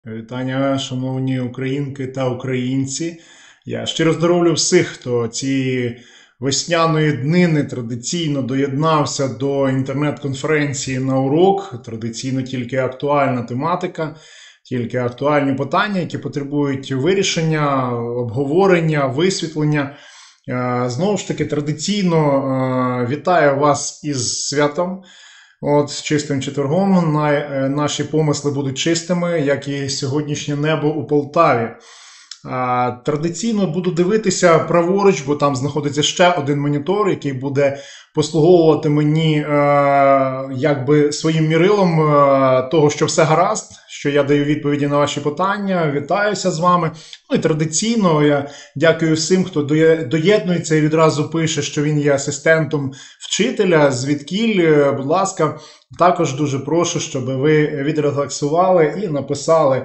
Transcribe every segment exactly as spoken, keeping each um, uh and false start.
Вітання, шановні українки та українці. Я щиро здоровлю всіх, хто цієї весняної днини традиційно доєднався до інтернет-конференції на урок. Традиційно тільки актуальна тематика, тільки актуальні питання, які потребують вирішення, обговорення, висвітлення. Знову ж таки, традиційно вітаю вас із святом. От, з чистим четвергом наші помисли будуть чистими, як і сьогоднішнє небо у Полтаві. А, традиційно буду дивитися праворуч, бо там знаходиться ще один монітор, який буде послуговувати мені е, якби своїм мірилом е, того, що все гаразд, що я даю відповіді на ваші питання, вітаюся з вами. Ну і традиційно я дякую всім, хто доєднується і відразу пише, що він є асистентом вчителя, звідкіль, будь ласка, також дуже прошу, щоб ви відрефлексували і написали,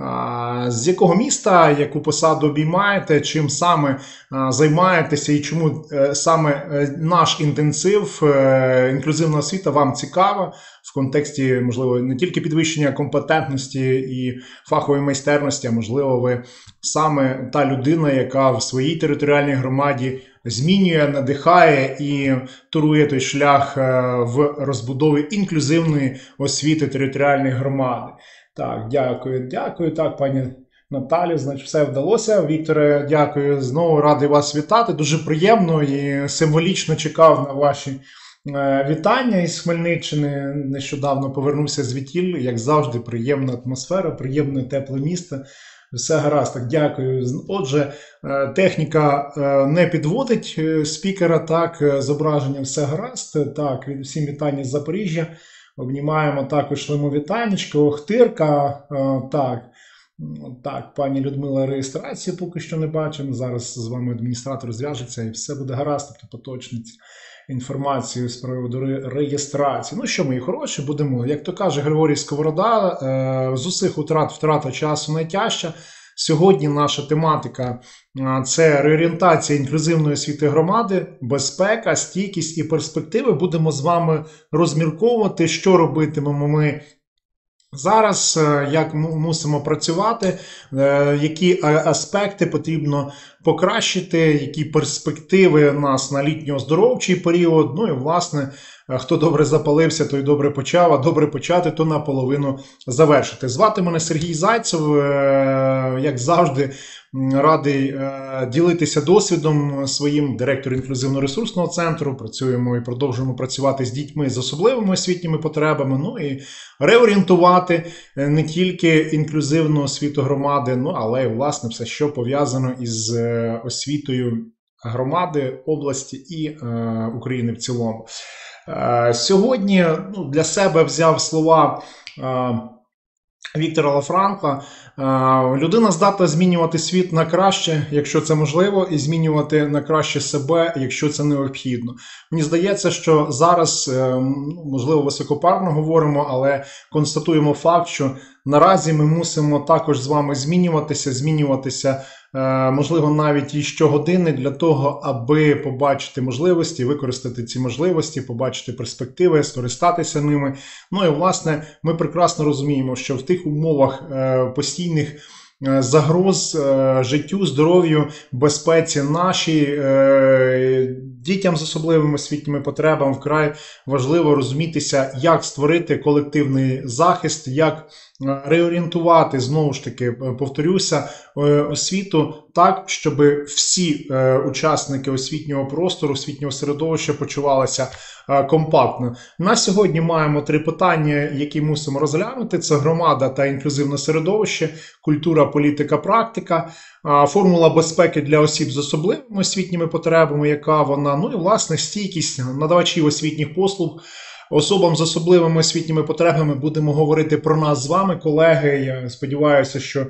з якого міста, яку посаду обіймаєте, чим саме займаєтеся і чому саме наш інтенсив інклюзивна освіта вам цікава в контексті, можливо, не тільки підвищення компетентності і фахової майстерності, а можливо, ви саме та людина, яка в своїй територіальній громаді змінює, надихає і турує той шлях в розбудові інклюзивної освіти територіальної громади. Так, дякую, дякую. Так, пані Наталі, значить, все вдалося. Вікторе, дякую. Знову радий вас вітати. Дуже приємно і символічно чекав на ваші е, вітання із Хмельниччини. Нещодавно повернувся звідтіль. Як завжди, приємна атмосфера, приємне тепле місто. Все гаразд. Так, дякую. Отже, е, техніка е, не підводить е, спікера. Так, е, зображення все гаразд. Так, всім вітання з Запоріжжя. Обнімаємо також шлемо вітанечко, Охтирка, так, так, пані Людмила реєстрацію поки що не бачимо, зараз з вами адміністратор зв'яжеться і все буде гаразд, тобто поточнить інформацію з приводу реєстрації. Ну що, мої хороші, будемо, як то каже Григорій Сковорода, з усіх утрат втрата часу найтяжча. Сьогодні наша тематика – це реорієнтація інклюзивної освіти громади, безпека, стійкість і перспективи. Будемо з вами розмірковувати, що робитимемо ми зараз, як мусимо працювати, які аспекти потрібно покращити, які перспективи у нас на літньо-оздоровчий період. Ну і, власне, хто добре запалився, той добре почав, а добре почати, то наполовину завершити. Звати мене Сергій Зайцев, як завжди, радий ділитися досвідом своїм, директор інклюзивно-ресурсного центру. Працюємо і продовжуємо працювати з дітьми з особливими освітніми потребами, ну і реорієнтувати не тільки інклюзивну освіту громади, ну але й, власне, все, що пов'язано із освітою громади, області і е, України в цілому. Е, сьогодні ну, для себе взяв слова е, Віктора Лафранка. Людина здатна змінювати світ на краще, якщо це можливо, і змінювати на краще себе, якщо це необхідно. Мені здається, що зараз, можливо, високопарно говоримо, але констатуємо факт, що наразі ми мусимо також з вами змінюватися, змінюватися, можливо, навіть і щогодини для того, аби побачити можливості, використати ці можливості, побачити перспективи, скористатися ними. Ну і, власне, ми прекрасно розуміємо, що в тих умовах постійних загроз життю, здоров'ю, безпеці нашій, дітям з особливими освітніми потребами вкрай важливо розумітися, як створити колективний захист, як реорієнтувати, знову ж таки, повторюся, освіту так, щоб всі учасники освітнього простору, освітнього середовища почувалися компактно. На сьогодні маємо три питання, які мусимо розглянути. Це громада та інклюзивне середовище, культура, політика, практика, формула безпеки для осіб з особливими освітніми потребами, яка вона, ну і, власне, стійкість надавачів освітніх послуг. Особам з особливими освітніми потребами будемо говорити про нас з вами, колеги. Я сподіваюся, що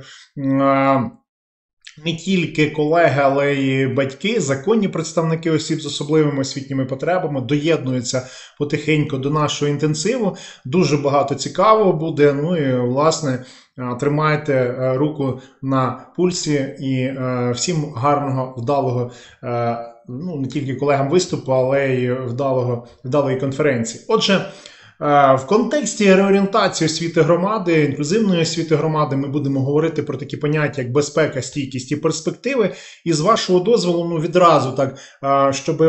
не тільки колеги, але й батьки, законні представники осіб з особливими освітніми потребами доєднуються потихеньку до нашого інтенсиву. Дуже багато цікавого буде. Ну і, власне, тримайте руку на пульсі і всім гарного, вдалого, ну, не тільки колегам виступу, але й вдалого, вдалої конференції. Отже, В контексті реорієнтації освіти громади, інклюзивної освіти громади, ми будемо говорити про такі поняття, як безпека, стійкість і перспективи. І з вашого дозволу, ну відразу так, щоб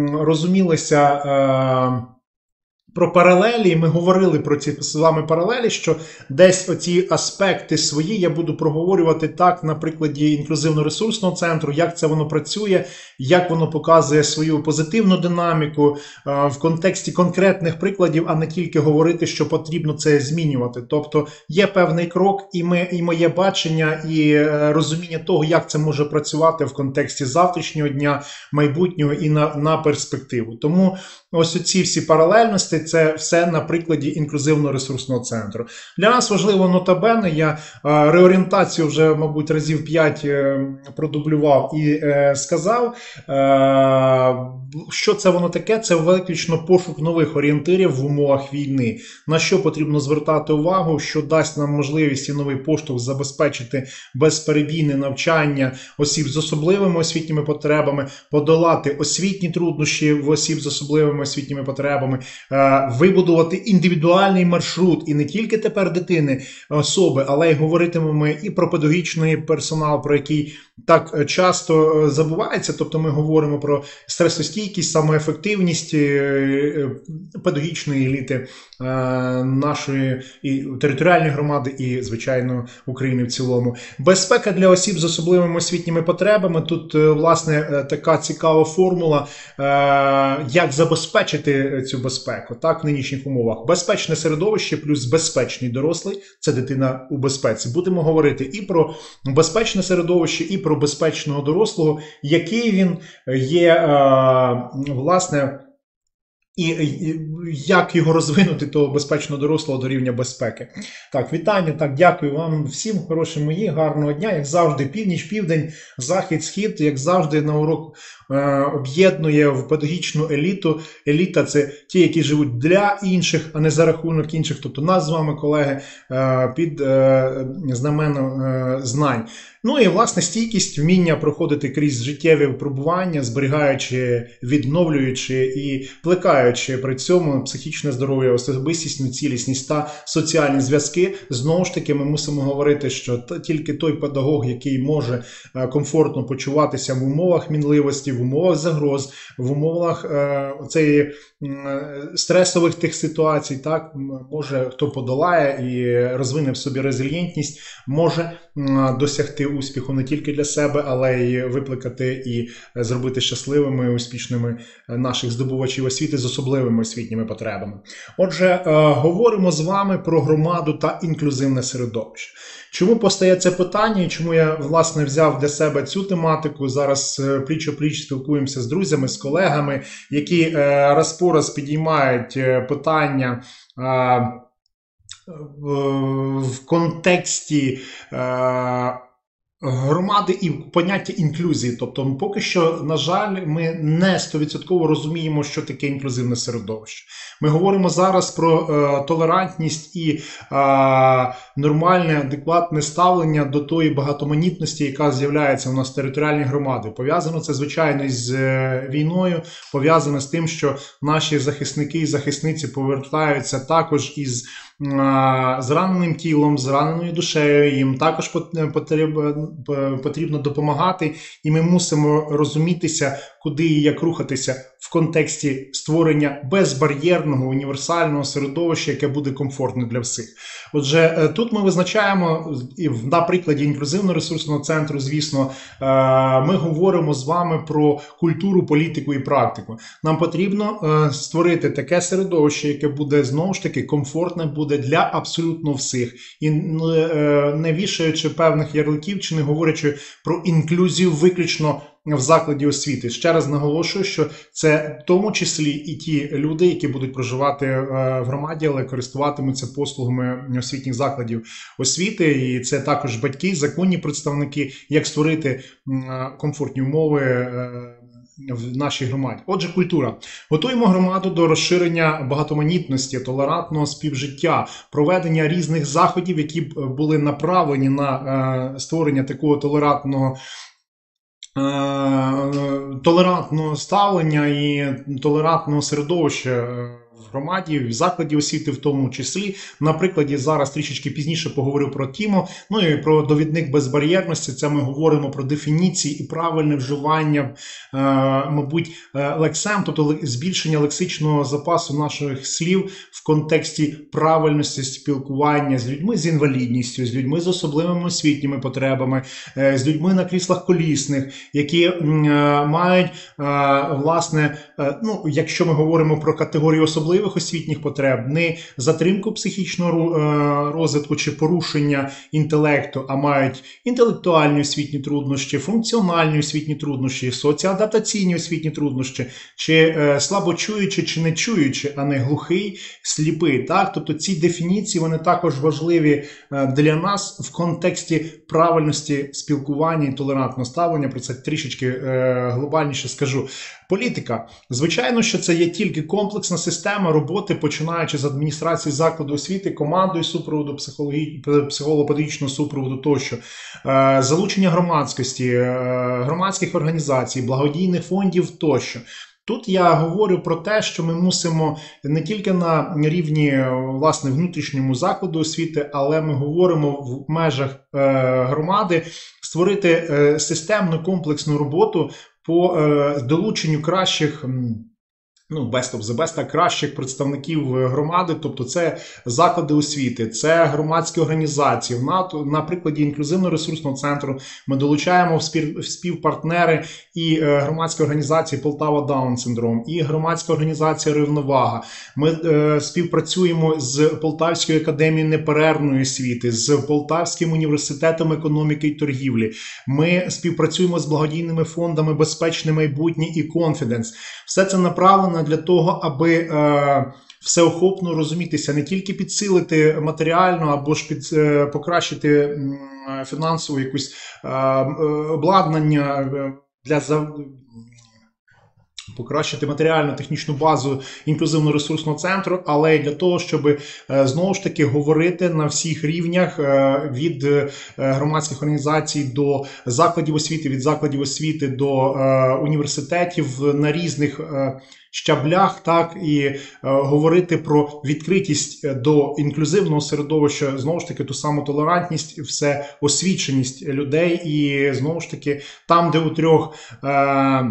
розумілося про паралелі, ми говорили про ці з вами паралелі, що десь оці аспекти свої я буду проговорювати так на прикладі інклюзивно-ресурсного центру, як це воно працює, як воно показує свою позитивну динаміку в контексті конкретних прикладів, а не тільки говорити, що потрібно це змінювати. Тобто є певний крок, і, ми, і моє бачення, і розуміння того, як це може працювати в контексті завтрашнього дня, майбутнього і на, на перспективу. Тому ось оці всі паралельності, це все на прикладі інклюзивно-ресурсного центру. Для нас важливо нотабене, я реорієнтацію вже, мабуть, разів п'ять продублював і е, сказав, е, що це воно таке, це виключно пошук нових орієнтирів в умовах війни, на що потрібно звертати увагу, що дасть нам можливість і новий поштовх забезпечити безперебійне навчання осіб з особливими освітніми потребами, подолати освітні труднощі в осіб з особливими освітніми потребами, вибудувати індивідуальний маршрут, і не тільки тепер дитини, особи, але й говоритимемо і про педагогічний персонал, про який так часто забувається, тобто ми говоримо про стресостійкість, самоефективність педагогічної еліти нашої і територіальної громади, і, звичайно, України в цілому. Безпека для осіб з особливими освітніми потребами. Тут, власне, така цікава формула, як забезпечити цю безпеку, так, в нинішніх умовах. Безпечне середовище плюс безпечний дорослий – це дитина у безпеці. Будемо говорити і про безпечне середовище, і про безпечного дорослого, який він є, власне, і як його розвинути, того безпечного дорослого до рівня безпеки. Так, вітання, так, дякую вам всім, хороші мої, гарного дня. Як завжди, північ, південь, захід, схід, як завжди, на урок е, об'єднує в педагогічну еліту. Еліта – це ті, які живуть для інших, а не за рахунок інших. Тобто нас з вами, колеги, е, під е, знаменом е, знань. Ну і, власне, стійкість, вміння проходити крізь життєві випробування, зберігаючи, відновлюючи і плекаючи при цьому психічне здоров'я, особистісну цілісність та соціальні зв'язки. Знову ж таки, ми мусимо говорити, що тільки той педагог, який може комфортно почуватися в умовах мінливості, в умовах загроз, в умовах е, цієї стресових тих ситуацій, так, може, хто подолає і розвине в собі резильєнтність, може досягти успіху не тільки для себе, але й викликати і зробити щасливими, успішними наших здобувачів освіти з особливими освітніми потребами. Отже, говоримо з вами про громаду та інклюзивне середовище. Чому постає це питання і чому я, власне, взяв для себе цю тематику? Зараз пліч-о-пліч спілкуємося з друзями, з колегами, які раз по раз підіймають питання в контексті громади і поняття інклюзії. Тобто, поки що, на жаль, ми не сто відсотків розуміємо, що таке інклюзивне середовище. Ми говоримо зараз про е, толерантність і е, нормальне, адекватне ставлення до тої багатоманітності, яка з'являється у нас в територіальній громаді. Пов'язано це, звичайно, з е, війною, пов'язано з тим, що наші захисники і захисниці повертаються також із зраненим тілом, зраненою душею, їм також потрібно допомагати, і ми мусимо розумітися, куди і як рухатися в контексті створення безбар'єрного, універсального середовища, яке буде комфортне для всіх. Отже, тут ми визначаємо, і на прикладі інклюзивно-ресурсного центру, звісно, ми говоримо з вами про культуру, політику і практику. Нам потрібно створити таке середовище, яке буде, знову ж таки, комфортне, буде для абсолютно всіх. І не вішаючи певних ярликів, чи не говорячи про інклюзію виключно в закладі освіти. Ще раз наголошую, що це в тому числі і ті люди, які будуть проживати в громаді, але користуватимуться послугами освітніх закладів освіти. І це також батьки, законні представники, як створити комфортні умови в нашій громаді. Отже, культура. Готуємо громаду до розширення багатоманітності, толерантного співжиття, проведення різних заходів, які б були направлені на створення такого толерантного толерантного ставлення і толерантного середовища в громаді, в закладі освіти в тому числі. На прикладі зараз трішечки пізніше поговорю про Тіму, ну і про довідник безбар'єрності. Це ми говоримо про дефініції і правильне вживання, е, мабуть, лексем, тобто збільшення лексичного запасу наших слів в контексті правильності спілкування з людьми з інвалідністю, з людьми з особливими освітніми потребами, е, з людьми на кріслах колісних, які е, мають, е, власне, е, ну, якщо ми говоримо про категорію особливих освітніх потреб, не затримку психічного е, розвитку чи порушення інтелекту, а мають інтелектуальні освітні труднощі, функціональні освітні труднощі, соціоадаптаційні освітні труднощі, чи е, слабочуючи, чи не чуючи, а не глухий, сліпий. Так? Тобто ці дефініції, вони також важливі е, для нас в контексті правильності спілкування і толерантного ставлення. Про це трішечки е, глобальніше скажу. Політика. Звичайно, що це є тільки комплексна система роботи, починаючи з адміністрації закладу освіти, командою супроводу, психолого-педагогічного супроводу тощо. Залучення громадськості, громадських організацій, благодійних фондів тощо. Тут я говорю про те, що ми мусимо не тільки на рівні, власне, внутрішньому закладу освіти, але ми говоримо в межах громади створити системну комплексну роботу по е, долученню кращих, ну, best of the best, так, кращих представників громади, тобто це заклади освіти, це громадські організації. На, на прикладі інклюзивно-ресурсного центру ми долучаємо в, спів, в співпартнери і е, громадські організації Полтава Даун синдром, і громадська організація Рівновага. Ми е, співпрацюємо з Полтавською академією неперервної освіти, з Полтавським університетом економіки і торгівлі. Ми співпрацюємо з благодійними фондами «Безпечне майбутнє» і «Конфіденс». Все це направлено для того, аби е, всеохопно розумітися, не тільки підсилити матеріально або ж під, е, покращити е, фінансову якусь е, обладнання для за, покращити матеріально-технічну базу інклюзивно-ресурсного центру, але й для того, щоб знову ж таки говорити на всіх рівнях від громадських організацій до закладів освіти, від закладів освіти до університетів на різних щаблях, так, і е, говорити про відкритість до інклюзивного середовища, знову ж таки, ту саму толерантність, все освіченість людей, і знову ж таки, там, де у трьох е,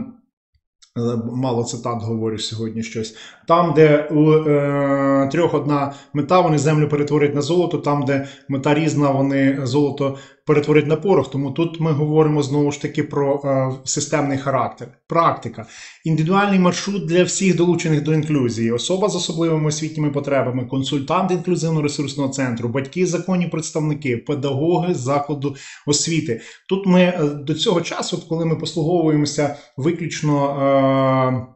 мало цитат говорю сьогодні щось. Там, де у е, трьох одна мета, вони землю перетворять на золото, там, де мета різна, вони золото перетворять на порох. Тому тут ми говоримо знову ж таки про е, системний характер. Практика. Індивідуальний маршрут для всіх долучених до інклюзії. Особа з особливими освітніми потребами, консультант інклюзивно-ресурсного центру, батьки, законні представники, педагоги закладу освіти. Тут ми е, до цього часу, коли ми послуговуємося виключно е,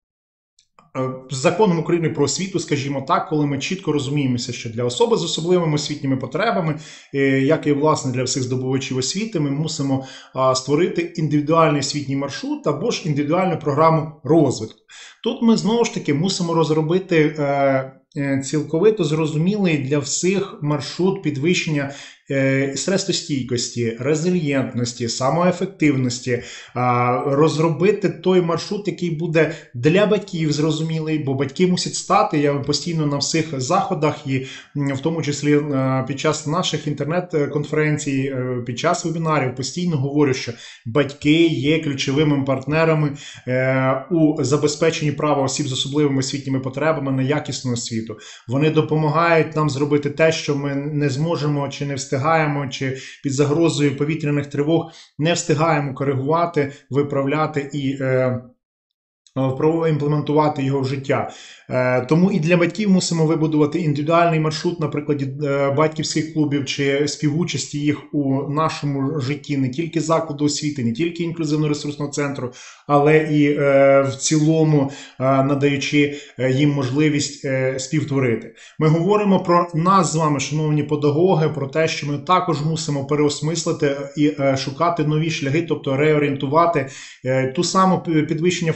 Законом України про освіту, скажімо так, коли ми чітко розуміємося, що для особи з особливими освітніми потребами, як і, власне, для всіх здобувачів освіти, ми мусимо створити індивідуальний освітній маршрут або ж індивідуальну програму розвитку. Тут ми, знову ж таки, мусимо розробити цілковито зрозумілий для всіх маршрут підвищення стресостійкості, резильєнтності, самоефективності, розробити той маршрут, який буде для батьків зрозумілий, бо батьки мусять стати, я постійно на всіх заходах і в тому числі під час наших інтернет-конференцій, під час вебінарів постійно говорю, що батьки є ключовими партнерами у забезпеченні права осіб з особливими освітніми потребами на якісну освіту. Вони допомагають нам зробити те, що ми не зможемо чи не встигаємо, чи під загрозою повітряних тривог не встигаємо коригувати, виправляти і е, імплементувати його в життя. Тому і для батьків мусимо вибудувати індивідуальний маршрут на прикладі батьківських клубів чи співучасті їх у нашому житті, не тільки закладу освіти, не тільки інклюзивно-ресурсного центру, але і в цілому надаючи їм можливість співтворити. Ми говоримо про нас з вами, шановні педагоги, про те, що ми також мусимо переосмислити і шукати нові шляхи, тобто реорієнтувати ту саму підвищення фахової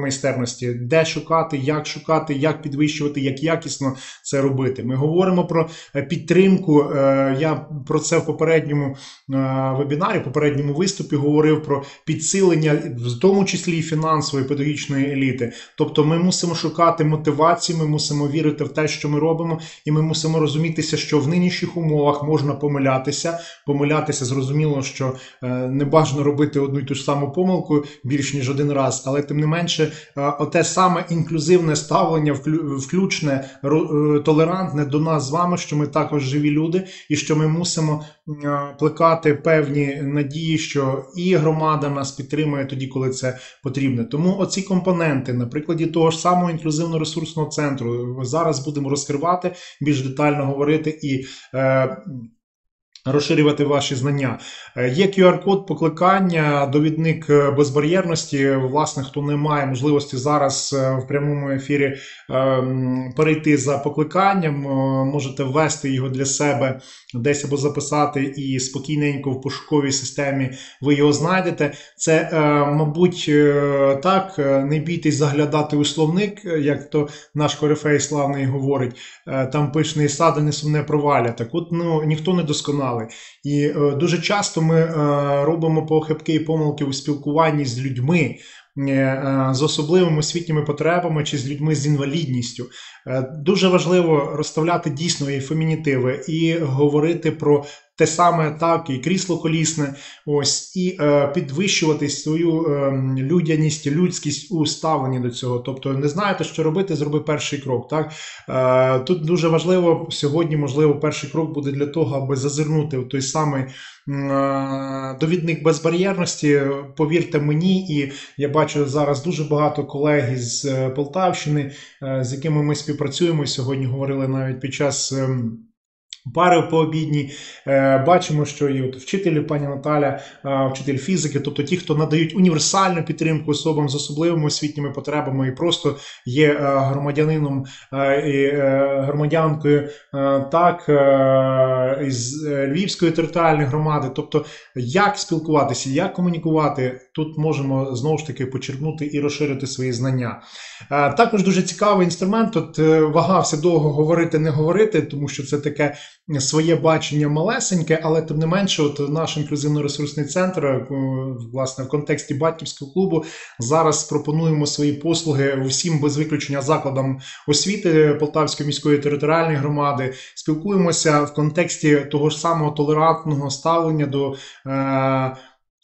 майстерності, де шукати, як шукати, як підвищувати, як якісно це робити. Ми говоримо про підтримку, я про це в попередньому вебінарі, в попередньому виступі говорив про підсилення, в тому числі і фінансової, педагогічної еліти. Тобто ми мусимо шукати мотивації, ми мусимо вірити в те, що ми робимо, і ми мусимо розумітися, що в нинішніх умовах можна помилятися. Помилятися, зрозуміло, що не бажано робити одну й ту ж саму помилку більш ніж один раз, але тим не менше, оте саме інклюзивне ставлення, включне, толерантне до нас з вами, що ми також живі люди, і що ми мусимо плекати певні надії, що і громада нас підтримує тоді, коли це потрібно. Тому оці компоненти, на прикладі того ж самого інклюзивно-ресурсного центру, зараз будемо розкривати, більш детально говорити і е, розширювати ваші знання. Є ку ар-код покликання, довідник безбар'єрності. Власне, хто не має можливості зараз в прямому ефірі перейти за покликанням, можете ввести його для себе десь або записати, і спокійненько в пошуковій системі ви його знайдете. Це, мабуть, так, не бійтесь заглядати у словник, як то наш корифей славний говорить, там пишний сади не сумне провалля. Так от, ну, ніхто не досконалий. І дуже часто ми робимо похибки і помилки у спілкуванні з людьми, з особливими освітніми потребами чи з людьми з інвалідністю. Дуже важливо розставляти дійсно і фемінітиви, і говорити про те саме, так, і крісло колісне, ось, і е, підвищувати свою е, людяність, людськість у ставленні до цього. Тобто, не знаєте, що робити, зроби перший крок, так? Е, тут дуже важливо, сьогодні, можливо, перший крок буде для того, аби зазирнути в той самий е, довідник безбар'єрності. Повірте мені, і я бачу зараз дуже багато колег із Полтавщини, е, з якими ми співпрацюємо, і сьогодні говорили навіть під час е, пари пообідні. Бачимо, що і от вчителі, пані Наталя, вчитель фізики, тобто ті, хто надають універсальну підтримку особам з особливими освітніми потребами і просто є громадянином і громадянкою, так, із Львівської територіальної громади. Тобто, як спілкуватися, як комунікувати, тут можемо знову ж таки почерпнути і розширити свої знання. Також дуже цікавий інструмент, тут вагався довго говорити, не говорити, тому що це таке своє бачення малесеньке, але тим не менше, от наш інклюзивно-ресурсний центр, власне, в контексті батьківського клубу, зараз пропонуємо свої послуги усім без виключення закладам освіти Полтавської міської територіальної громади, спілкуємося в контексті того ж самого толерантного ставлення до е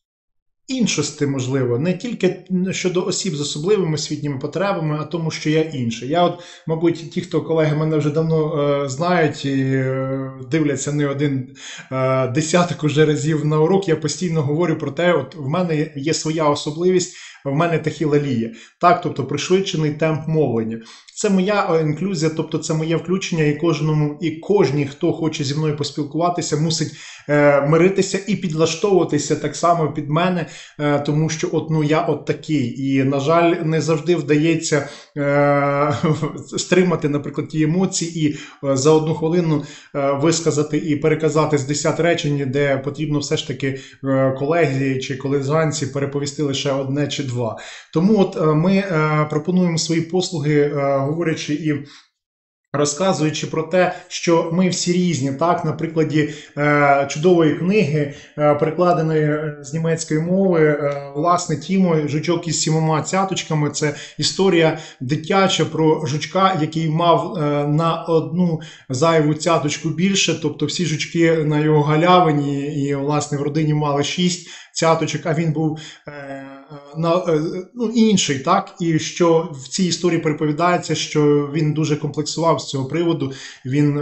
іншості, можливо, не тільки щодо осіб з особливими освітніми потребами, а тому, що я інший. Я от, мабуть, ті, хто колеги мене вже давно е, знають і е, дивляться не один е, десяток уже разів на урок, я постійно говорю про те, от в мене є своя особливість, в мене тахілалія. Так, тобто пришвидшений темп мовлення. Це моя інклюзія, тобто це моє включення, і кожному, і кожній, хто хоче зі мною поспілкуватися, мусить е, миритися і підлаштовуватися так само під мене, е, тому що от, ну, я от такий. І, на жаль, не завжди вдається е, стримати, наприклад, ті емоції і е, за одну хвилину е, висказати і переказати з десять речень, де потрібно все ж таки е, колеги чи колезганці переповісти лише одне чи два. Тому от е, ми е, пропонуємо свої послуги, е, говорячи і розказуючи про те, що ми всі різні, так, на прикладі е, чудової книги, е, перекладеної з німецької мови, е, власне, Тімо «Жучок із сімома цяточками». Це історія дитяча про жучка, який мав е, на одну зайву цяточку більше, тобто всі жучки на його галявині і, власне, в родині мали шість цяточок, а він був е, на, е, ну, інший, так, і що в цій історії переповідається, що він дуже комплексував з цього приводу, він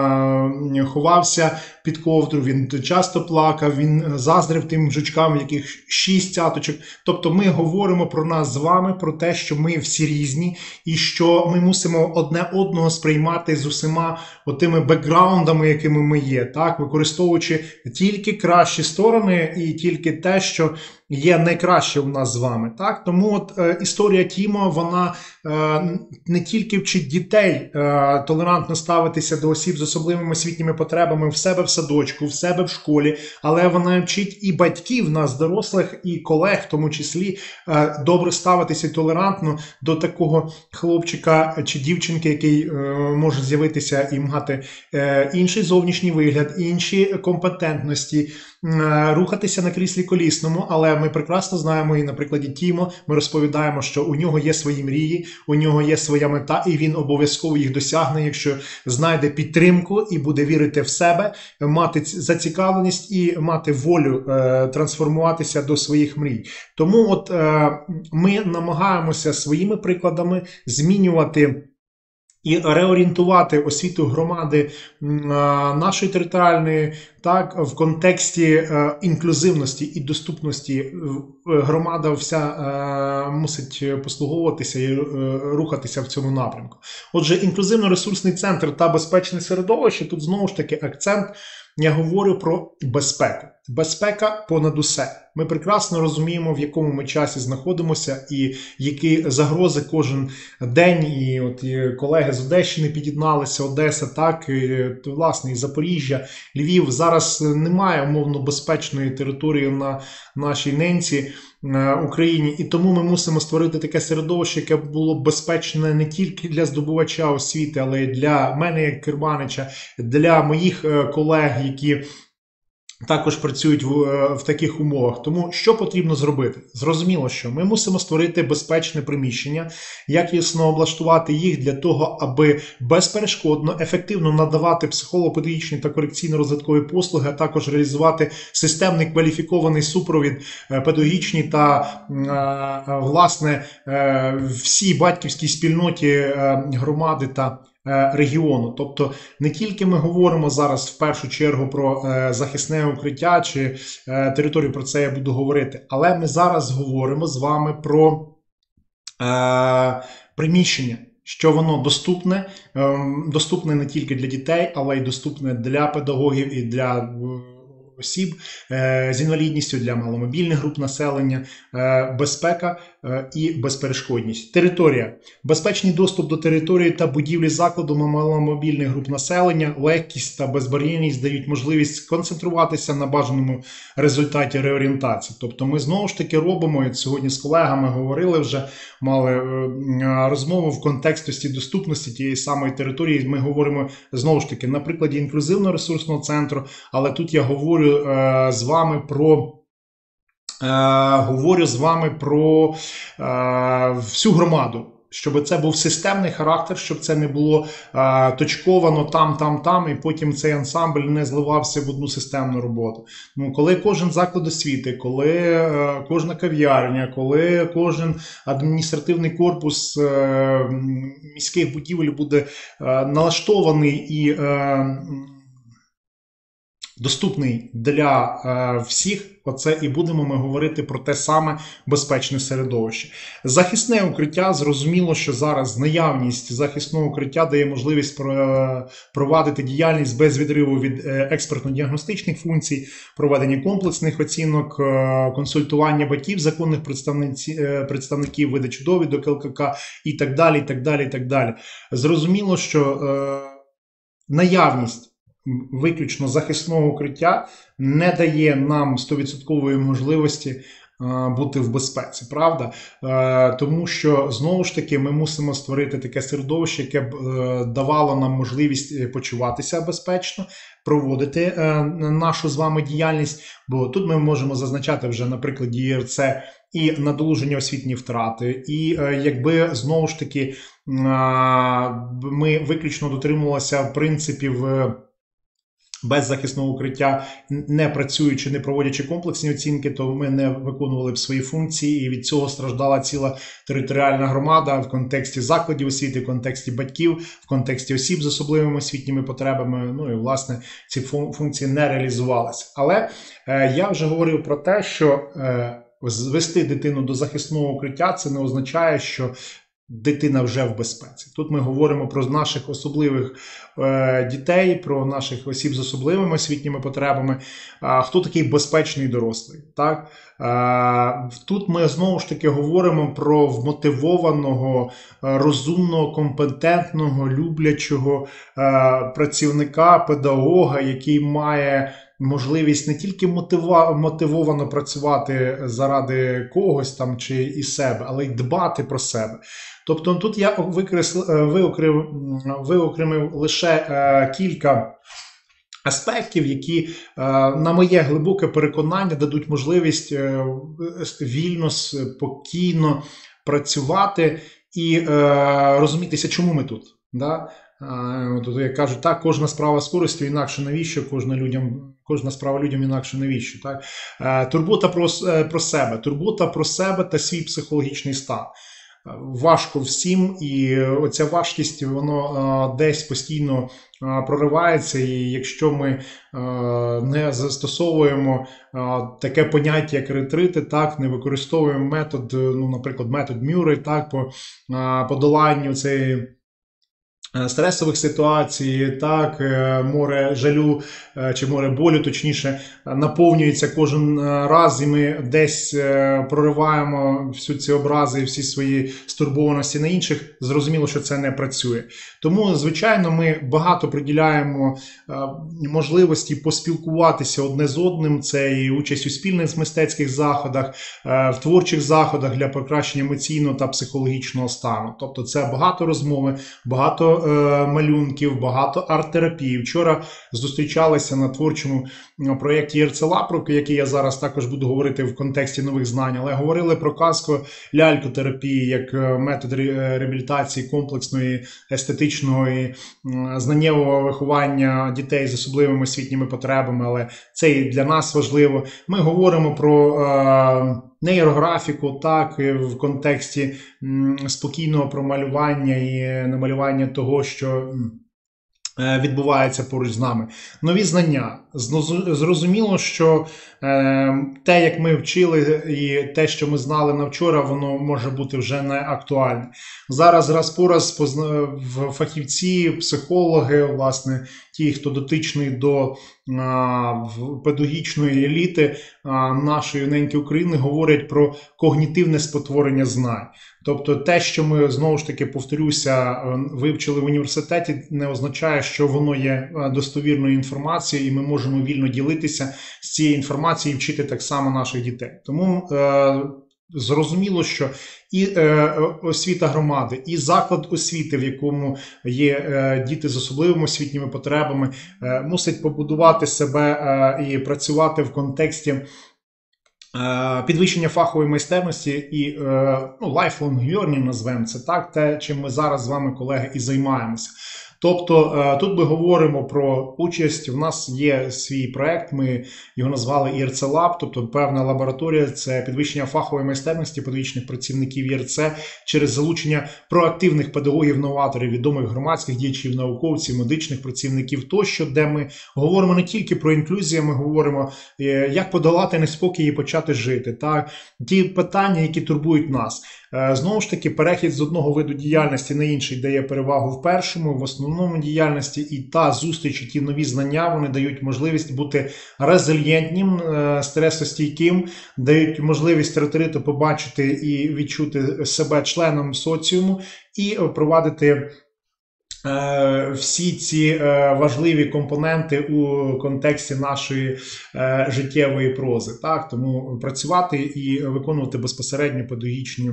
е, ховався під ковдру, він часто плакав, він заздрив тим жучкам, яких шість цяточок. Тобто ми говоримо про нас з вами, про те, що ми всі різні, і що ми мусимо одне одного сприймати з усіма отими бекграундами, якими ми є, так, використовуючи тільки кращі сторони і тільки те, що є найкраще у нас з вами. Так? Тому от е, історія Тімо, вона е, не тільки вчить дітей е, толерантно ставитися до осіб з особливими освітніми потребами в себе в садочку, в себе в школі, але вона вчить і батьків, нас, дорослих, і колег, в тому числі, е, добре ставитися толерантно до такого хлопчика чи дівчинки, який е, може з'явитися і мати е, інший зовнішній вигляд, інші компетентності, е, рухатися на кріслі колісному, але ми прекрасно знаємо і на прикладі Тімо ми розповідаємо, що у нього є свої мрії, у нього є своя мета, і він обов'язково їх досягне, якщо знайде підтримку і буде вірити в себе, мати зацікавленість і мати волю е, трансформуватися до своїх мрій. Тому от е, ми намагаємося своїми прикладами змінювати і реорієнтувати освіту громади нашої територіальної, так, в контексті е, інклюзивності і доступності. Громада вся е, мусить послуговуватися і е, рухатися в цьому напрямку. Отже, інклюзивно-ресурсний центр та безпечне середовище, тут знову ж таки акцент, я говорю про безпеку. Безпека понад усе. Ми прекрасно розуміємо, в якому ми часі знаходимося і які загрози кожен день. І от і колеги з Одещини під'єдналися, Одеса, так, і, власне, і Запоріжжя, Львів. Зараз немає умовно безпечної території на нашій ненці Україні, і тому ми мусимо створити таке середовище, яке було б безпечне не тільки для здобувача освіти, але й для мене, як керманича, для моїх колег, які також працюють в, в таких умовах. Тому що потрібно зробити? Зрозуміло, що ми мусимо створити безпечне приміщення, якісно облаштувати їх для того, аби безперешкодно, ефективно надавати психолого-педагогічні та корекційно-розвиткові послуги, а також реалізувати системний кваліфікований супровід педагогічній та, власне, всій батьківській спільноті громади та регіону. Тобто не тільки ми говоримо зараз в першу чергу про е, захисне укриття чи е, територію, про це я буду говорити, але ми зараз говоримо з вами про е, приміщення, що воно доступне, е, доступне не тільки для дітей, але й доступне для педагогів і для е, осіб е, з інвалідністю, для маломобільних груп населення, е, безпека е, і безперешкодність. Територія. Безпечний доступ до території та будівлі закладу маломобільних груп населення, легкість та безбар'єрність дають можливість концентруватися на бажаному результаті реорієнтації. Тобто ми знову ж таки робимо, і сьогодні з колегами говорили вже, мали е, розмову в контексті доступності тієї самої території. Ми говоримо знову ж таки на прикладі інклюзивно-ресурсного центру, але тут я говорю е, з вами про е, говорю з вами про е, всю громаду. Щоб це був системний характер, щоб це не було е, точковано там, там, там, і потім цей ансамбль не зливався в одну системну роботу. Ну, коли кожен заклад освіти, коли е, кожна кав'ярня, коли кожен адміністративний корпус е, міських будівель буде е, налаштований і е, доступний для е, всіх, оце і будемо ми говорити про те саме безпечне середовище. Захисне укриття, зрозуміло, що зараз наявність захисного укриття дає можливість провадити діяльність без відриву від експертно-діагностичних функцій, проведення комплексних оцінок, консультування батьків, законних представників, видачу довідок ЛКК і так далі, і так далі, і так далі. Зрозуміло, що наявність виключно захисного укриття не дає нам сто відсотків можливості бути в безпеці, правда? Тому що, знову ж таки, ми мусимо створити таке середовище, яке б давало нам можливість почуватися безпечно, проводити нашу з вами діяльність, бо тут ми можемо зазначати вже на прикладі ЄРЦ і надолуження освітні втрати, і якби, знову ж таки, ми виключно дотримувалися принципів без захисного укриття, не працюючи, не проводячи комплексні оцінки, то ми не виконували б свої функції, і від цього страждала ціла територіальна громада в контексті закладів освіти, в контексті батьків, в контексті осіб з особливими освітніми потребами. Ну і, власне, ці функції не реалізувалися. Але е, я вже говорив про те, що е, звести дитину до захисного укриття – це не означає, що дитина вже в безпеці. Тут ми говоримо про наших особливих е, дітей, про наших осіб з особливими освітніми потребами. А хто такий безпечний дорослий? Так? Е, тут ми знову ж таки говоримо про вмотивованого, розумного, компетентного, люблячого е, працівника, педагога, який має можливість не тільки мотива, мотивовано працювати заради когось там чи і себе, але й дбати про себе. Тобто тут я виокремив, виокремив лише е, кілька аспектів, які, е, на моє глибоке переконання, дадуть можливість е, вільно, спокійно працювати і е, розумітися, чому ми тут. Да? Тут, як кажуть, так, кожна справа з користю, інакше навіщо, кожна, людям, кожна справа людям інакше навіщо. Так? Турбота про, про себе, турбота про себе та свій психологічний стан. Важко всім, і оця важкість, воно десь постійно проривається, і якщо ми не застосовуємо таке поняття, як ретрити, так, не використовуємо метод, ну, наприклад, метод Мюррей, так, по подоланню цієї стресових ситуацій, так, море жалю чи море болю, точніше, наповнюється кожен раз, і ми десь прориваємо всю ці образи і всі свої стурбованості на інших, зрозуміло, що це не працює. Тому, звичайно, ми багато приділяємо можливості поспілкуватися одне з одним, це і участь у спільних мистецьких заходах, в творчих заходах для покращення емоційного та психологічного стану. Тобто це багато розмови, багато малюнків, багато арт-терапії. Вчора зустрічалися на творчому проєкті ЄРЦ-Лаб, про який я зараз також буду говорити в контексті нових знань, але говорили про казко-лялькотерапії як метод реабілітації комплексної, естетичного і знаннєвого виховання дітей з особливими освітніми потребами, але це і для нас важливо. Ми говоримо про е, нейрографіку, так, в контексті м, спокійного промалювання і намалювання того, що відбувається поруч з нами. Нові знання. Зрозуміло, що е, те, як ми вчили, і те, що ми знали на вчора, воно може бути вже не актуальне. Зараз раз по раз фахівці, психологи, власне, ті, хто дотичний до а, педагогічної еліти а, нашої неньки України, говорять про когнітивне спотворення знань. Тобто те, що ми, знову ж таки, повторюся, вивчили в університеті, не означає, що воно є достовірною інформацією, і ми можемо вільно ділитися з цією інформацією і вчити так само наших дітей. Тому е, зрозуміло, що і е, освіта громади, і заклад освіти, в якому є е, діти з особливими освітніми потребами, е, мусить побудувати себе е, і працювати в контексті підвищення фахової майстерності і ну, lifelong learning, назвемо це так, те, чим ми зараз з вами, колеги, і займаємося. Тобто тут ми говоримо про участь, у нас є свій проект, ми його назвали ЄРЦ-Лаб, тобто певна лабораторія, це підвищення фахової майстерності педагогічних працівників ЄРЦ через залучення проактивних педагогів-новаторів, відомих громадських діячів, науковців, медичних працівників тощо, де ми говоримо не тільки про інклюзію, ми говоримо, як подолати неспокій і почати жити. Так? Ті питання, які турбують нас. Знову ж таки, перехід з одного виду діяльності на інший дає перевагу в першому, в основному діяльності, і та зустріч, і ті нові знання, вони дають можливість бути резильєнтним, стресостійким, дають можливість ретриту побачити і відчути себе членом соціуму і впровадити всі ці важливі компоненти у контексті нашої життєвої прози. Так? Тому працювати і виконувати безпосередньо педагогічні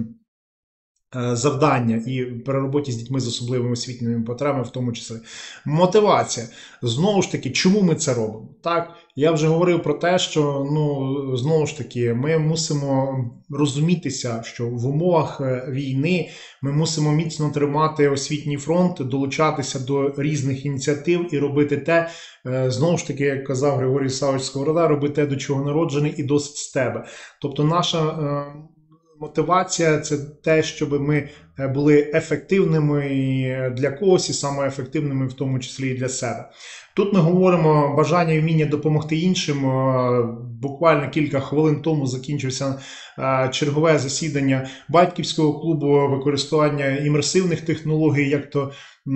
завдання і при роботі з дітьми з особливими освітніми потребами, в тому числі. Мотивація. Знову ж таки, чому ми це робимо? Так, я вже говорив про те, що, ну, знову ж таки, ми мусимо розумітися, що в умовах війни ми мусимо міцно тримати освітній фронт, долучатися до різних ініціатив і робити те, знову ж таки, як казав Григорій Савич Сковорода, робити те, до чого народжений, і досить з тебе. Тобто наша мотивація – це те, щоб ми були ефективними для когось і саме ефективними в тому числі і для себе. Тут ми говоримо бажання і вміння допомогти іншим. Буквально кілька хвилин тому закінчився чергове засідання батьківського клубу використання імерсивних технологій, як то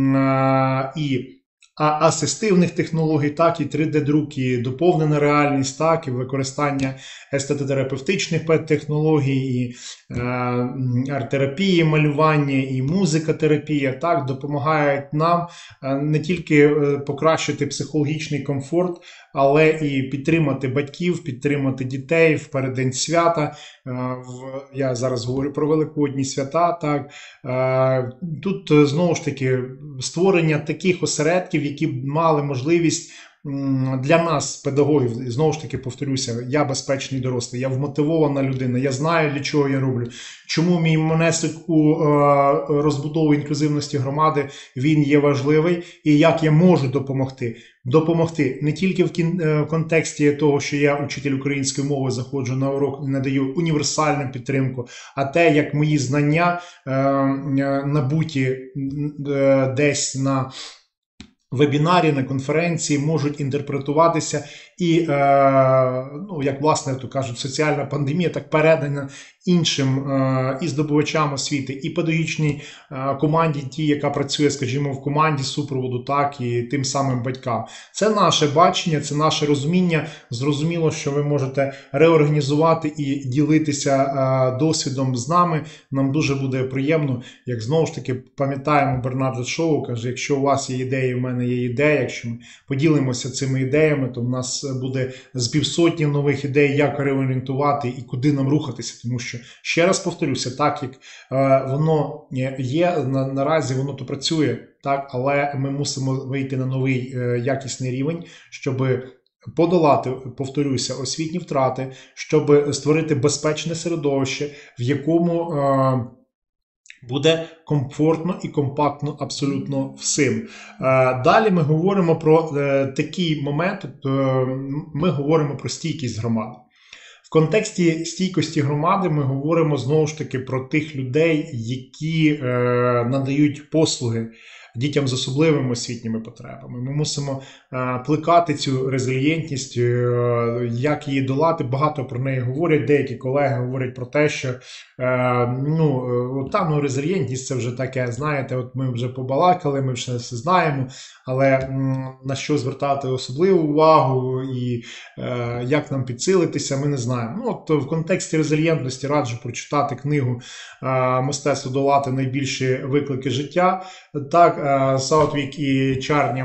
і А асистивних технологій, так і три де-друк, і доповнена реальність, так і використання естетотерапевтичних технологій, і е, арт-терапії, малювання, і музикотерапія, так, допомагають нам не тільки покращити психологічний комфорт, але і підтримати батьків, підтримати дітей в переддень свята. Я зараз говорю про Великодні свята. Так. Тут, знову ж таки, створення таких осередків, які б мали можливість для нас, педагогів, знову ж таки повторюся, я безпечний дорослий, я вмотивована людина, я знаю, для чого я роблю, чому мій внесок у розбудову інклюзивності громади, він є важливий, і як я можу допомогти. Допомогти не тільки в контексті того, що я учитель української мови, заходжу на урок і надаю універсальну підтримку, а те, як мої знання набуті десь на вебінарі, на конференції можуть інтерпретуватися і, е, ну, як власне, то кажуть, соціальна пандемія так передана іншим е, і здобувачам освіти, і педагогічній е, команді, ті, яка працює, скажімо, в команді супроводу, так, і тим самим батькам. Це наше бачення, це наше розуміння. Зрозуміло, що ви можете реорганізувати і ділитися е, досвідом з нами. Нам дуже буде приємно, як знову ж таки пам'ятаємо Бернарда Шоу, каже, якщо у вас є ідеї, в мене є ідея, якщо ми поділимося цими ідеями, то в нас буде з півсотні нових ідей, як реорієнтувати і куди нам рухатися, тому що, ще раз повторюся, так як е, воно є, на, наразі воно то працює, так, але ми мусимо вийти на новий е, якісний рівень, щоб подолати, повторюся, освітні втрати, щоб створити безпечне середовище, в якому е, буде комфортно і компактно абсолютно всім. Далі ми говоримо про такий момент, ми говоримо про стійкість громади. В контексті стійкості громади ми говоримо знову ж таки про тих людей, які надають послуги дітям з особливими освітніми потребами. Ми мусимо е, плекати цю резильєнтність, е, як її долати. Багато про неї говорять, деякі колеги говорять про те, що е, ну, та, ну, резильєнтність це вже таке, знаєте, от ми вже побалакали, ми вже все знаємо, але м, на що звертати особливу увагу і е, як нам підсилитися, ми не знаємо. Ну, от в контексті резильєнтності раджу прочитати книгу е, «Мистецтво долати найбільші виклики життя». Так, Саутвік і Чарні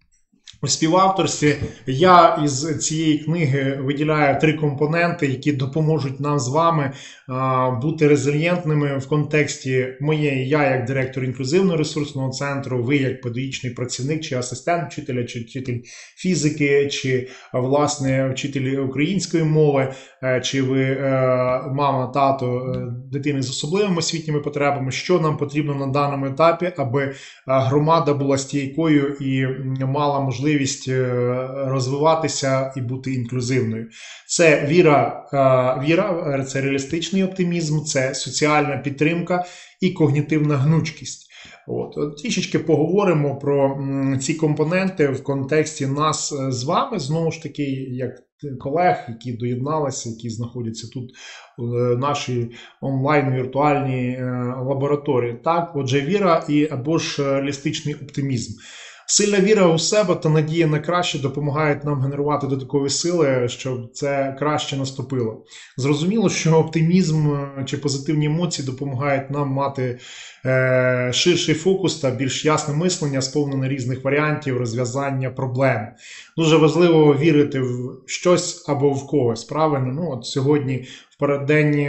у співавторстві. Я із цієї книги виділяю три компоненти, які допоможуть нам з вами бути резильєнтними в контексті моєї, я як директор інклюзивно-ресурсного центру, ви як педагогічний працівник, чи асистент вчителя, чи вчитель фізики, чи, власне, вчитель української мови, чи ви мама, тато дитини з особливими освітніми потребами, що нам потрібно на даному етапі, аби громада була стійкою і мала можливість розвиватися і бути інклюзивною. Це віра, віра, це реалістичний оптимізм, це соціальна підтримка і когнітивна гнучкість. От. Трішечки поговоримо про ці компоненти в контексті нас з вами, знову ж таки, як колег, які доєдналися, які знаходяться тут в нашій онлайн-віртуальній лабораторії. Так, отже, віра і або ж реалістичний оптимізм. Сильна віра у себе та надія на краще допомагають нам генерувати додаткові сили, щоб це краще наступило. Зрозуміло, що оптимізм чи позитивні емоції допомагають нам мати е, ширший фокус та більш ясне мислення, сповнене різних варіантів розв'язання проблем. Дуже важливо вірити в щось або в когось, правильно? Ну, от сьогодні в переддень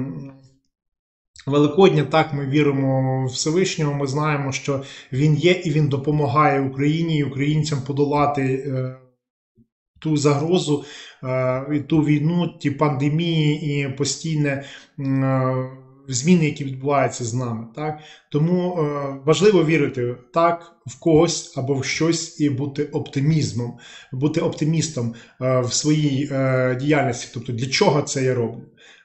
Великодня, так, ми віримо в Всевишнього, ми знаємо, що він є і він допомагає Україні і українцям подолати е, ту загрозу, е, ту війну, ті пандемії і постійне е, зміни, які відбуваються з нами. Так? Тому е, важливо вірити так в когось або в щось і бути оптимізмом, бути оптимістом е, в своїй е, діяльності. Тобто, для чого це я роблю?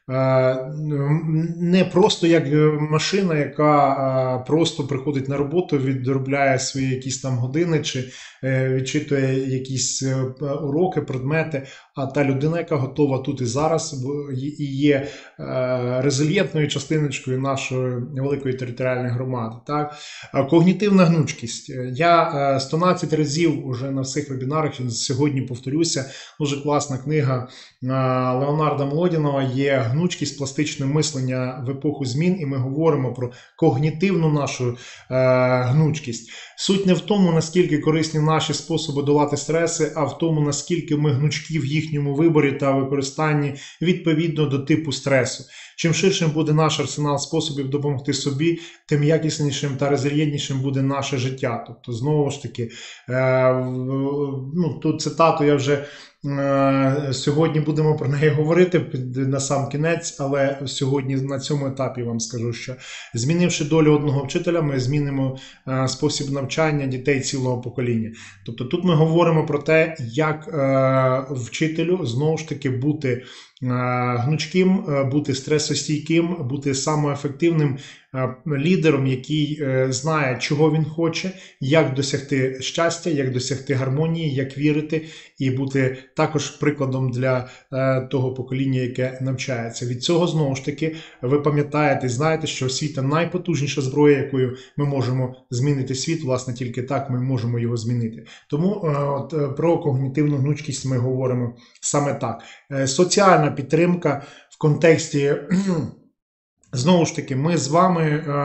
не просто як машина, яка просто приходить на роботу, відробляє свої якісь там години чи відчитує якісь уроки, предмети, а та людина, яка готова тут і зараз, і є резильєнтною частиночкою нашої великої територіальної громади. Так? Когнітивна гнучкість. Я сто дванадцять разів уже на всіх вебінарах, сьогодні повторюся, дуже класна книга Леонарда Млодінова є «Гнучкість, пластичне мислення в епоху змін», і ми говоримо про когнітивну нашу е, гнучкість. Суть не в тому, наскільки корисні наші способи долати стреси, а в тому, наскільки ми гнучкі в їхньому виборі та використанні відповідно до типу стресу. Чим ширшим буде наш арсенал способів допомогти собі, тим якіснішим та резильєнтнішим буде наше життя. Тобто, знову ж таки, е, ну, тут цитату я вже е, сьогодні будемо про неї говорити на сам кінець, але сьогодні на цьому етапі вам скажу, що змінивши долю одного вчителя, ми змінимо е, спосіб навчання дітей цілого покоління. Тобто тут ми говоримо про те, як е, вчителю знову ж таки бути гнучким, бути стресостійким, бути самоефективним лідером, який знає, чого він хоче, як досягти щастя, як досягти гармонії, як вірити і бути також прикладом для того покоління, яке навчається. Від цього, знову ж таки, ви пам'ятаєте і знаєте, що освіта найпотужніша зброя, якою ми можемо змінити світ, власне, тільки так ми можемо його змінити. Тому от, про когнітивну гнучкість ми говоримо саме так. Соціальна підтримка в контексті, знову ж таки, ми з вами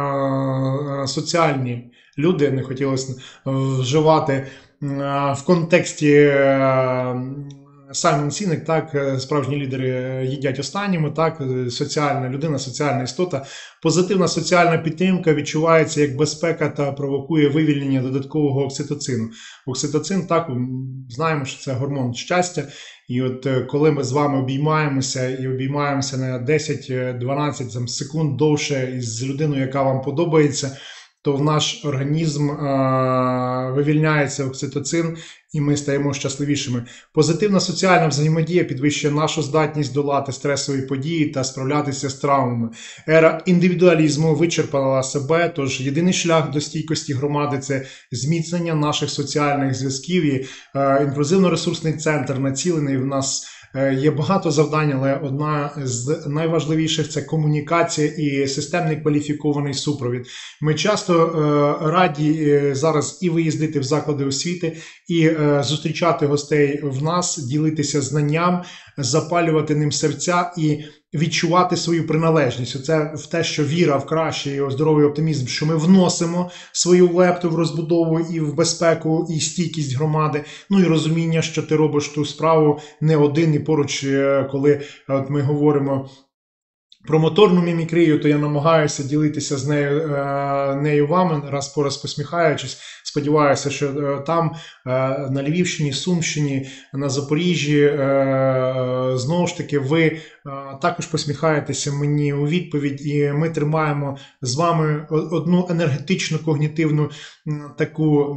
е, соціальні люди, не хотілося вживати е, в контексті е, Саймон Сінек, так, справжні лідери їдять останніми, так, соціальна людина, соціальна істота. Позитивна соціальна підтримка відчувається як безпека та провокує вивільнення додаткового окситоцину. Окситоцин, так, знаємо, що це гормон щастя. І от коли ми з вами обіймаємося і обіймаємося на десять-дванадцять секунд довше із людиною, яка вам подобається, то в наш організм а, вивільняється окситоцин, і ми стаємо щасливішими. Позитивна соціальна взаємодія підвищує нашу здатність долати стресові події та справлятися з травмами. Ера індивідуалізму вичерпала себе, тож єдиний шлях до стійкості громади – це зміцнення наших соціальних зв'язків. І е, інклюзивно-ресурсний центр націлений в нас. Є багато завдань, але одна з найважливіших – це комунікація і системний кваліфікований супровід. Ми часто е, раді е, зараз і виїздити в заклади освіти, і е, зустрічати гостей в нас, ділитися знанням, запалювати ним серця і відчувати свою приналежність. Це в те, що віра в краще і здоровий оптимізм, що ми вносимо свою лепту в розбудову і в безпеку, і стійкість громади. Ну і розуміння, що ти робиш ту справу не один і поруч, коли от ми говоримо про моторну мімікрію, то я намагаюся ділитися з нею, нею вами, раз по раз посміхаючись. Сподіваюся, що там, на Львівщині, Сумщині, на Запоріжжі, знову ж таки, ви також посміхаєтеся мені у відповідь, і ми тримаємо з вами одну енергетичну, когнітивну таку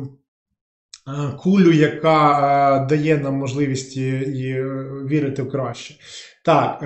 кулю, яка дає нам можливість і вірити в краще. Так,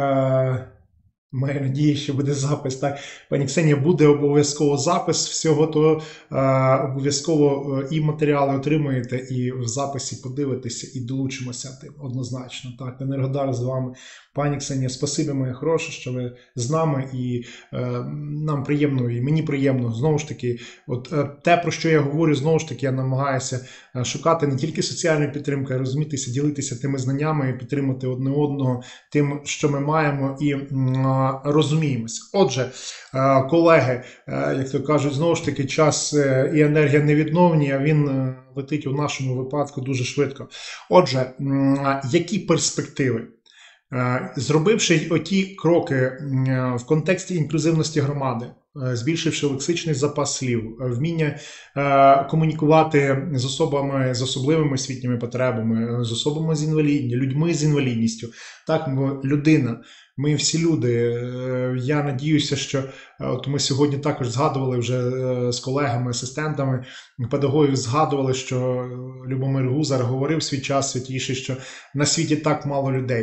маю надію, що буде запис. Так, пані Ксенія, буде обов'язково запис всього, то е, обов'язково і матеріали отримуєте, і в записі подивитеся, і долучимося тим, однозначно. Так, Енергодар з вами. Пані Ксенія, спасибі, моє хороше, що ви з нами, і е, нам приємно, і мені приємно. Знову ж таки, от е, те, про що я говорю, знову ж таки, я намагаюся шукати не тільки соціальну підтримку, а розумітися, ділитися тими знаннями і підтримати одне одного тим, що ми маємо, і е, розуміємося. Отже, е, колеги, е, як то кажуть, знову ж таки, час е, і енергія невідновні, а він е, летить у нашому випадку дуже швидко. Отже, е, які перспективи? Зробивши оті кроки в контексті інклюзивності громади, збільшивши лексичний запас слів, вміння комунікувати з особами з особливими освітніми потребами, з особами з інвалідністю, людьми з інвалідністю, так, людина, ми всі люди. Я надіюся, що от ми сьогодні також згадували вже з колегами, асистентами, педагогів згадували, що Любомир Гузар говорив свій час святіший, що на світі так мало людей.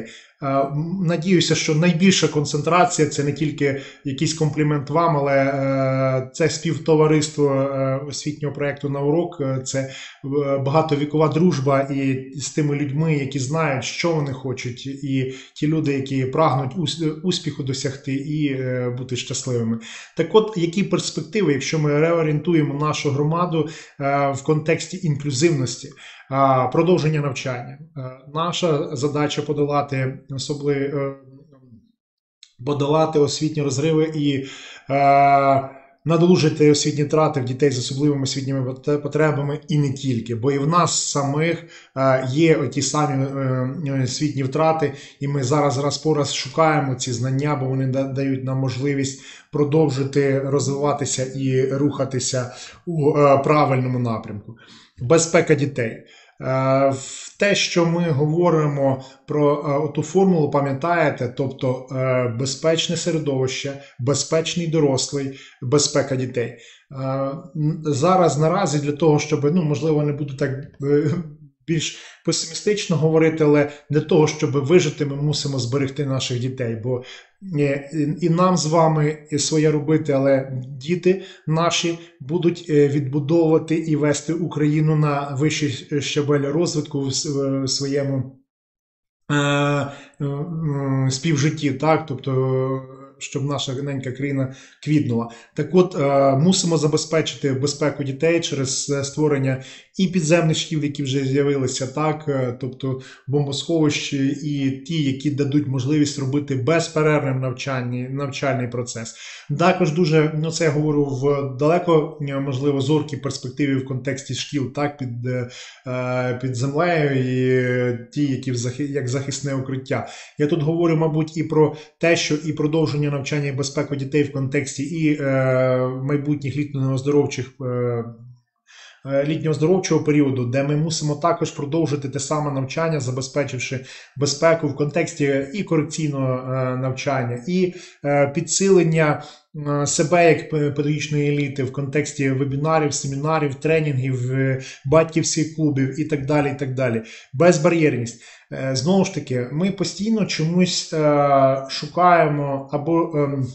Надіюся, що найбільша концентрація – це не тільки якийсь комплімент вам, але це співтовариство освітнього проєкту «На урок», це багатовікова дружба і з тими людьми, які знають, що вони хочуть, і ті люди, які прагнуть успіху досягти і бути щасливими. Так от, які перспективи, якщо ми реорієнтуємо нашу громаду в контексті інклюзивності, продовження навчання. Наша задача подолати особливо подолати освітні розриви і надолужити освітні втрати в дітей з особливими освітніми потребами і не тільки. Бо і в нас самих є ті самі освітні втрати, і ми зараз раз по раз шукаємо ці знання, бо вони дають нам можливість продовжити розвиватися і рухатися у правильному напрямку. Безпека дітей. В те, що ми говоримо про ту формулу, пам'ятаєте, тобто безпечне середовище, безпечний дорослий, безпека дітей. Зараз наразі для того, щоб, ну, можливо, не буду так більш песимістично говорити, але для того, щоб вижити, ми мусимо зберегти наших дітей, бо і нам з вами своє робити, але діти наші будуть відбудовувати і вести Україну на вищий щабель розвитку в своєму співжитті, так, тобто щоб наша ненька країна квітнула. Так от, мусимо забезпечити безпеку дітей через створення і підземних шкіл, які вже з'явилися, так, тобто бомбосховища, і ті, які дадуть можливість робити безперервний навчальний, навчальний процес. Також дуже, ну це я говорю в далеко, можливо, зоркій перспективі в контексті шкіл, так, під, під землею, і ті, які як захисне укриття. Я тут говорю, мабуть, і про те, що і продовження навчання і безпеку дітей в контексті і е, майбутніх літньо-оздоровчих е, літньо-оздоровчого періоду, де ми мусимо також продовжити те саме навчання, забезпечивши безпеку в контексті і корекційного е, навчання, і е, підсилення е, себе як педагогічної еліти в контексті вебінарів, семінарів, тренінгів, е, батьківських клубів і так далі, і так далі. Безбар'єрність. Е, знову ж таки, ми постійно чомусь е, шукаємо або е,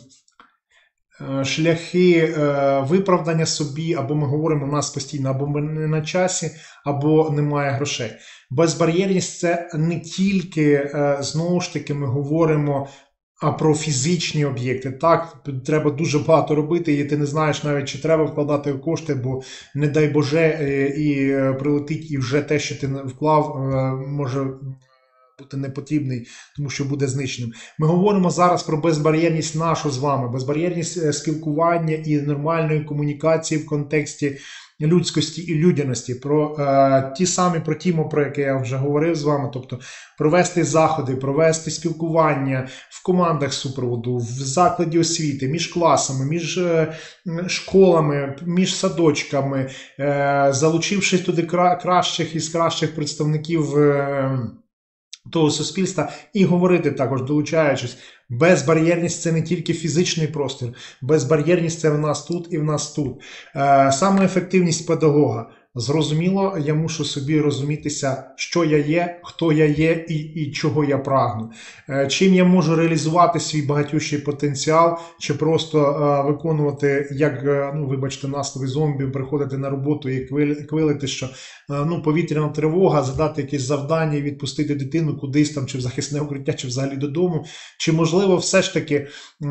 шляхи виправдання собі, або ми говоримо, у нас постійно або ми не на часі, або немає грошей. Безбар'єрність – це не тільки, знову ж таки, ми говоримо про фізичні об'єкти. Так, треба дуже багато робити, і ти не знаєш навіть, чи треба вкладати кошти, бо, не дай Боже, і прилетить, і вже те, що ти вклав, може бути непотрібний, тому що буде знищеним. Ми говоримо зараз про безбар'єрність нашу з вами, безбар'єрність спілкування і нормальної комунікації в контексті людськості і людяності, про е, ті самі, про тіму, про яке я вже говорив з вами, тобто провести заходи, провести спілкування в командах супроводу, в закладі освіти, між класами, між е, школами, між садочками, е, залучивши туди кра кращих із кращих представників е, того суспільства, і говорити також, долучаючись. Безбар'єрність – це не тільки фізичний простір, безбар'єрність – це в нас тут і в нас тут. Е, саме ефективність педагога. Зрозуміло, я мушу собі розумітися, що я є, хто я є і, і чого я прагну. Е, чим я можу реалізувати свій багатющий потенціал, чи просто е, виконувати, як, е, ну, вибачте, настові зомбі, приходити на роботу і квилити, що е, ну, повітряна тривога, задати якесь завдання і відпустити дитину кудись там, чи в захисне укриття, чи взагалі додому. Чи можливо все ж таки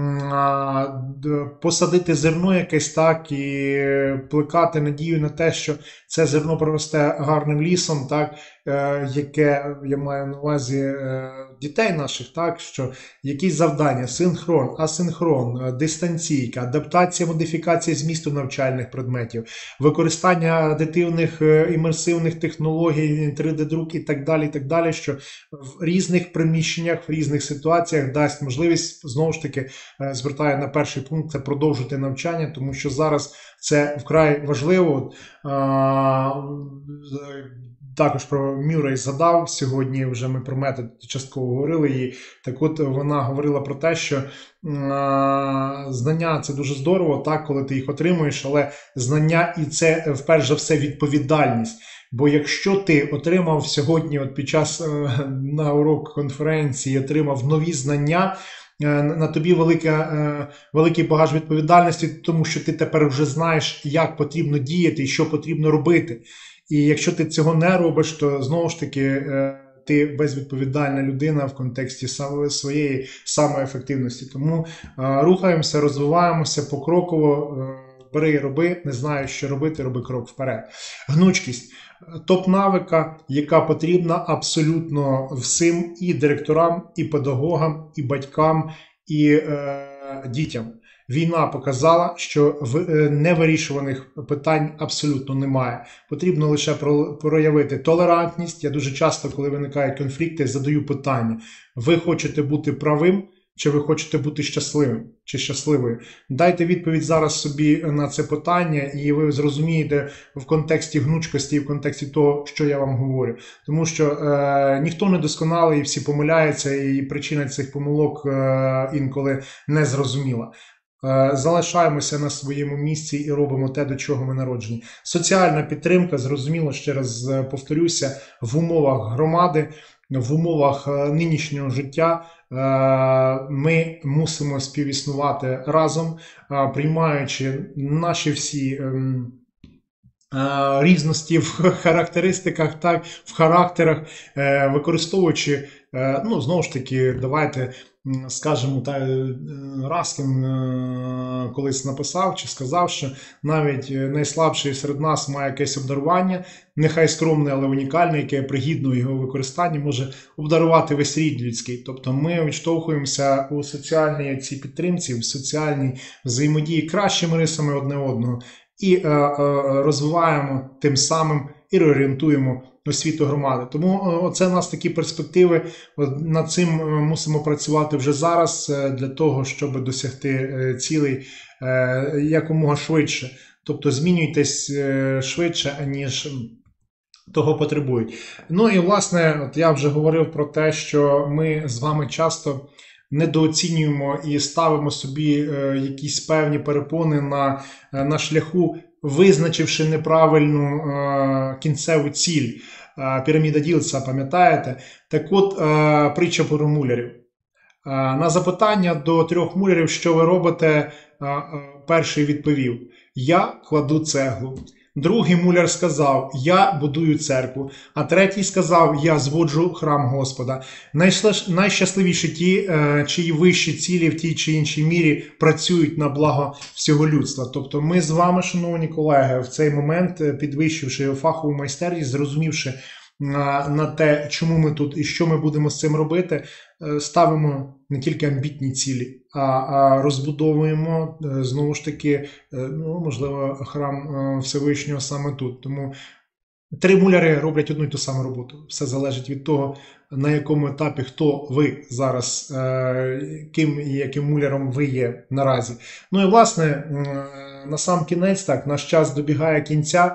е, посадити зерно якесь так і плекати надію на те, що це зерно проросте гарним лісом, так, е, яке я маю на увазі е, дітей наших, так, що якісь завдання, синхрон, асинхрон, дистанційка, адаптація, модифікація змісту навчальних предметів, використання адитивних е, імерсивних технологій, три де-друк і так далі, і так далі, що в різних приміщеннях, в різних ситуаціях дасть можливість, знову ж таки, е, звертаю на перший пункт, це продовжити навчання, тому що зараз це вкрай важливо. також про Мюррей згадав. Сьогодні вже ми про метод частково говорили. І так от вона говорила про те, що а, знання – це дуже здорово, так, коли ти їх отримуєш, але знання і це, вперше за все, відповідальність. Бо якщо ти отримав сьогодні, от під час на урок конференції, отримав нові знання, на тобі велика, великий багаж відповідальності, тому що ти тепер вже знаєш, як потрібно діяти і що потрібно робити. І якщо ти цього не робиш, то знову ж таки ти безвідповідальна людина в контексті своєї самоефективності. Тому рухаємося, розвиваємося покроково, бери і роби, не знаєш, що робити, роби крок вперед. Гнучкість. Топ-навика, яка потрібна абсолютно всім і директорам, і педагогам, і батькам, і е, дітям. Війна показала, що в е, невирішуваних питань абсолютно немає. Потрібно лише про, проявити толерантність. Я дуже часто, коли виникають конфлікти, задаю питання. Ви хочете бути правим? Чи ви хочете бути щасливим, чи щасливою? Дайте відповідь зараз собі на це питання, і ви зрозумієте в контексті гнучкості і в контексті того, що я вам говорю. Тому що е, ніхто не досконалий, всі помиляються, і причина цих помилок е, інколи не зрозуміла. Е, залишаємося на своєму місці і робимо те, до чого ми народжені. Соціальна підтримка, зрозуміло, ще раз повторюся, в умовах громади, в умовах нинішнього життя ми мусимо співіснувати разом, приймаючи наші всі різності в характеристиках, так, в характерах, використовуючи, ну, знову ж таки, давайте скажемо, та Раскін колись написав чи сказав, що навіть найслабший серед нас має якесь обдарування, нехай скромне, але унікальне, яке пригідно його використанні може обдарувати весь рід людський. Тобто ми відштовхуємося у соціальній цій підтримці, в соціальній взаємодії кращими рисами одне одного і е, е, розвиваємо тим самим і реорієнтуємо освіту громади. Тому це у нас такі перспективи, над цим мусимо працювати вже зараз для того, щоб досягти цілей якомога швидше. Тобто змінюйтесь швидше, аніж того потребують. Ну і власне, от я вже говорив про те, що ми з вами часто недооцінюємо і ставимо собі якісь певні перепони на, на шляху, визначивши неправильну е, кінцеву ціль. Е, піраміда Ділса, пам'ятаєте? Так от, е, притча про мулярів. Е, на запитання до трьох мулярів, що ви робите, е, е, перший відповів: я кладу цеглу. Другий муляр сказав: я будую церкву. А третій сказав: я зводжу храм Господа. Найщасливіші ті, чиї вищі цілі в тій чи іншій мірі працюють на благо всього людства. Тобто ми з вами, шановні колеги, в цей момент, підвищивши фахову майстерність, зрозумівши на те, чому ми тут і що ми будемо з цим робити, ставимо не тільки амбітні цілі, а розбудовуємо, знову ж таки, ну, можливо, храм Всевишнього саме тут. Тому три муляри роблять одну і ту саму роботу. Все залежить від того, на якому етапі, хто ви зараз, ким і яким муляром ви є наразі. Ну і, власне, на сам кінець, так, наш час добігає кінця.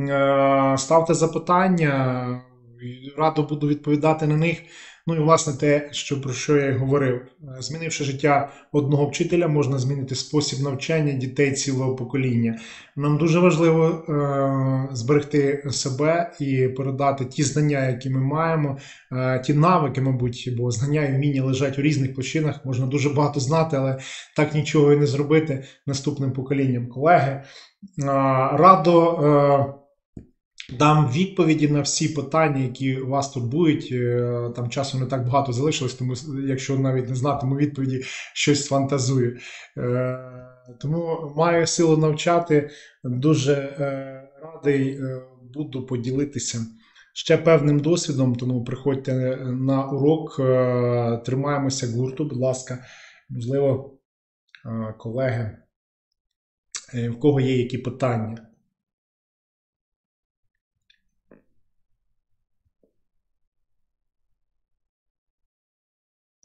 Ставте запитання, радо буду відповідати на них. Ну і, власне, те, що, про що я і говорив. Змінивши життя одного вчителя, можна змінити спосіб навчання дітей цілого покоління. Нам дуже важливо е, зберегти себе і передати ті знання, які ми маємо, е, ті навики, мабуть, бо знання і вміння лежать у різних площинах. Можна дуже багато знати, але так нічого і не зробити наступним поколінням. Колеги, е, радо... Е, дам відповіді на всі питання, які вас турбують. Там часу не так багато залишилось, тому якщо навіть не знатиму відповіді, щось фантазую. Тому маю силу навчати. Дуже радий буду поділитися ще певним досвідом, тому приходьте на урок, тримаємося гурту, будь ласка. Можливо, колеги, в кого є які питання.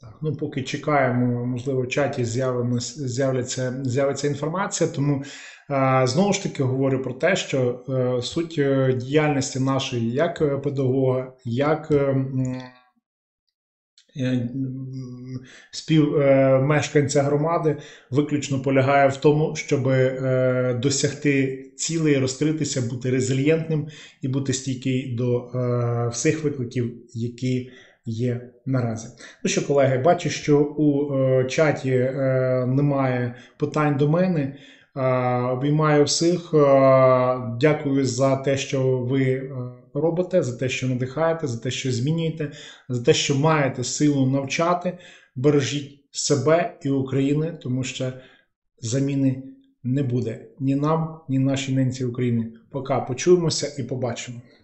Так, ну поки чекаємо, можливо, в чаті з'являться, з'явиться інформація, тому е, знову ж таки говорю про те, що е, суть діяльності нашої як педагога, як е, співмешканця громади виключно полягає в тому, щоб досягти цілей, розкритися, бути резильєнтним і бути стійкий до всіх викликів, які є наразі. Ну що, колеги, бачу, що у чаті немає питань до мене. Обіймаю всіх. Дякую за те, що ви робите, за те, що надихаєте, за те, що змінюєте, за те, що маєте силу навчати. Бережіть себе і України, тому що заміни не буде ні нам, ні нашій ненці України. Пока почуємося і побачимо.